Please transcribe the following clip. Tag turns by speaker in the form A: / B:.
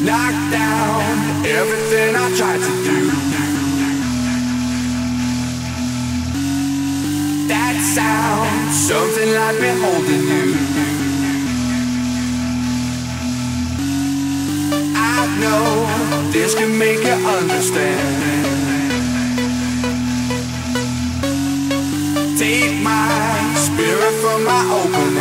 A: knock down everything I tried to do. That sound, something like me holding you. I know this can make you understand. Take my spirit from my open